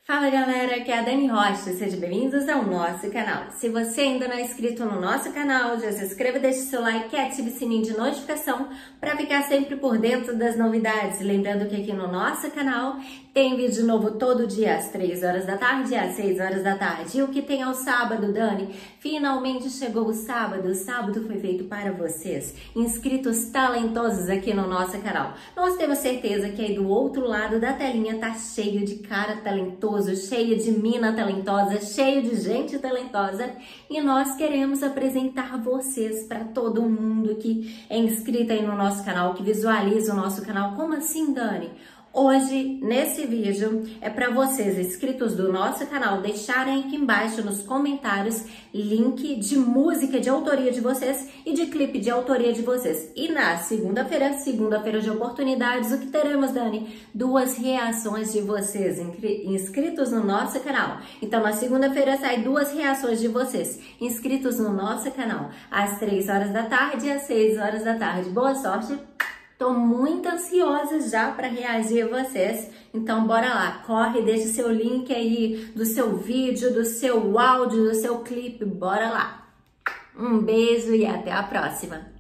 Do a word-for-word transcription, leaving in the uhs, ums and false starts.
Fala galera, aqui é a Dani Rocha, sejam bem-vindos ao nosso canal. Se você ainda não é inscrito no nosso canal, já se inscreva, deixe seu like e ative o sininho de notificação para ficar sempre por dentro das novidades. Lembrando que aqui no nosso canal tem vídeo novo todo dia às três horas da tarde e às seis horas da tarde. E o que tem ao sábado, Dani? Finalmente chegou o sábado, o sábado foi feito para vocês, inscritos talentosos aqui no nosso canal. Nós temos certeza que aí do outro lado da telinha tá cheio de cara talentoso, cheio de mina talentosa, cheio de gente talentosa, e nós queremos apresentar vocês para todo mundo que é inscrito aí no nosso canal, que visualiza o nosso canal. Como assim, Dani? Hoje, nesse vídeo, é para vocês, inscritos do nosso canal, deixarem aqui embaixo nos comentários link de música de autoria de vocês e de clipe de autoria de vocês. E na segunda-feira, segunda-feira de oportunidades, o que teremos, Dani? Duas reações de vocês, inscritos no nosso canal. Então, na segunda-feira sai duas reações de vocês, inscritos no nosso canal, às três horas da tarde e às seis horas da tarde. Boa sorte! Tô muito ansiosa já para reagir a vocês, então bora lá, corre, deixa o seu link aí do seu vídeo, do seu áudio, do seu clipe, bora lá. Um beijo e até a próxima!